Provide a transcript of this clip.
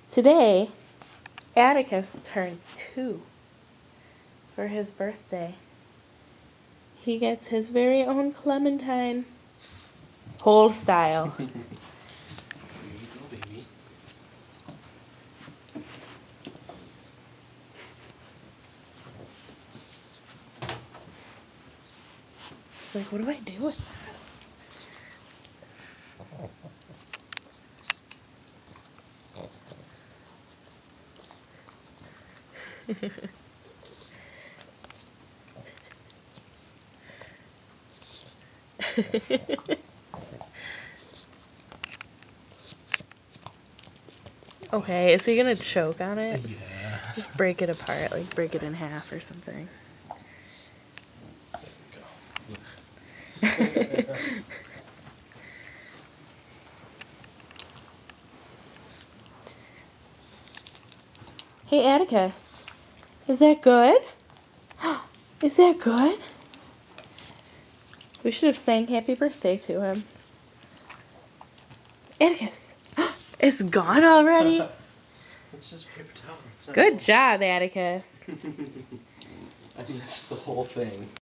Today, Atticus turns 2 for his birthday. He gets his very own clementine, whole style. Here you go, baby. It's like, what do I do with this? Okay, is he gonna choke on it? Yeah. Just break it apart, like break it in half or something. There you go. Hey Atticus, is that good? Is that good? We should have sang happy birthday to him. Atticus, it's gone already? It's just paper towel. It's not Good real. job, Atticus. I missed the whole thing.